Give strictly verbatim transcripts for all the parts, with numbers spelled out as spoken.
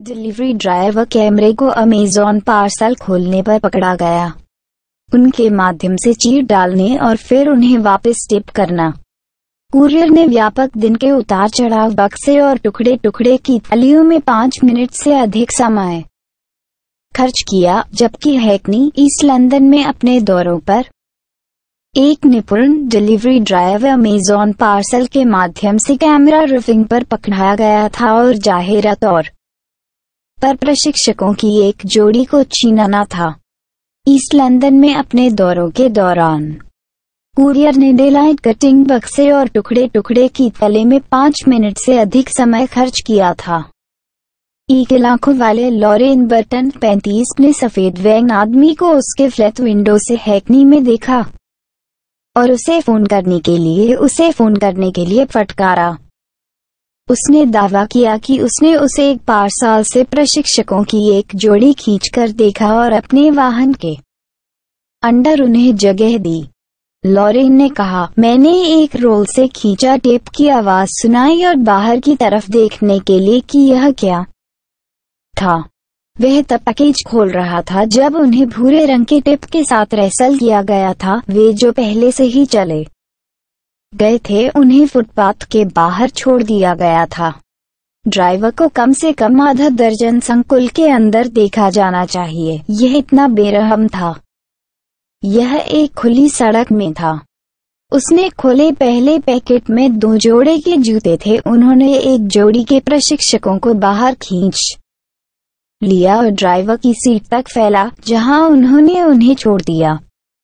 Delivery driver कैमरे को Amazon parcel खोलने पर पकड़ा गया। उनके माध्यम से चीट डालने और फिर उन्हें वापस टिप करना। कुरियर ने व्यापक दिन के उतार चढ़ाव, बक्से और टुकड़े टुकड़े की थैलियों में पाँच मिनट से अधिक समय खर्च किया, जबकि हैकनी ईस्ट लंदन में अपने दौरों पर एक निपुण डिलीवरी ड्राइवर अमेज़न पार्सल के माध्यम से कैमरा रिफिंग पर पकड़ा गया था और जाहिर तौर पर प्रशिक्षकों की एक जोड़ी को छीनना था। ईस्ट लंदन में अपने दौरों के दौरान कुरियर ने डेलाइट कटिंग, बक्से और टुकड़े टुकड़े की थैली में पाँच मिनट से अधिक समय खर्च किया था। एक लाखों वाले लॉरेन बर्टन पैंतीस ने सफेद वैन आदमी को उसके फ्लैट विंडो से हैकनी में देखा और उसे फोन करने के लिए उसे फोन करने के लिए फटकारा। उसने दावा किया कि उसने उसे एक पार्सल से प्रशिक्षकों की एक जोड़ी खींचकर देखा और अपने वाहन के अंदर उन्हें जगह दी। लॉरेन ने कहा, मैंने एक रोल से खींचा, टेप की आवाज सुनाई और बाहर की तरफ देखने के लिए कि यह क्या था। वह तब पैकेज खोल रहा था जब उन्हें भूरे रंग के टेप के साथ रेसल किया गया था। वे जो पहले से ही चले गए थे, उन्हें फुटपाथ के बाहर छोड़ दिया गया था। ड्राइवर को कम से कम आधा दर्जन संकुल के अंदर देखा जाना चाहिए। यह इतना बेरहम था। यह एक खुली सड़क में था। उसने खोले पहले पैकेट में दो जोड़े के जूते थे। उन्होंने एक जोड़ी के प्रशिक्षकों को बाहर खींच लिया और ड्राइवर की सीट तक फैला, जहां उन्होंने उन्हें छोड़ दिया।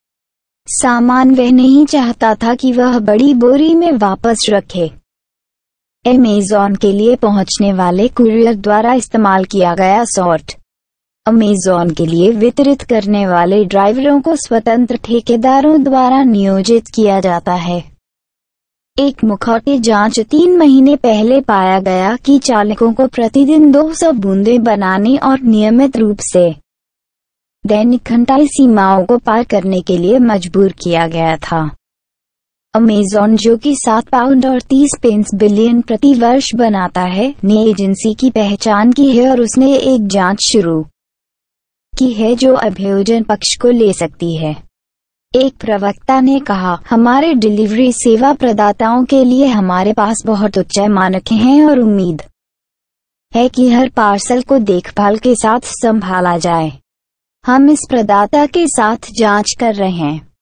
सामान वह नहीं चाहता था कि वह बड़ी बोरी में वापस रखे। अमेज़न के लिए पहुंचने वाले कुरियर द्वारा इस्तेमाल किया गया सॉर्ट अमेज़न के लिए वितरित करने वाले ड्राइवरों को स्वतंत्र ठेकेदारों द्वारा नियोजित किया जाता है। एक मुखौटे जांच तीन महीने पहले पाया गया कि चालकों को प्रतिदिन दो सौ बूंदें बनाने और नियमित रूप से दैनिक घंटाई सीमाओं को पार करने के लिए मजबूर किया गया था। अमेज़न, जो कि सात पाउंड और तीस पेंस बिलियन प्रति वर्ष बनाता है, ने एजेंसी की पहचान की है और उसने एक जांच शुरू की है जो अभियोजन पक्ष को ले सकती है। एक प्रवक्ता ने कहा, हमारे डिलीवरी सेवा प्रदाताओं के लिए हमारे पास बहुत उच्च मानक हैं और उम्मीद है कि हर पार्सल को देखभाल के साथ संभाला जाए। हम इस प्रदाता के साथ जांच कर रहे हैं।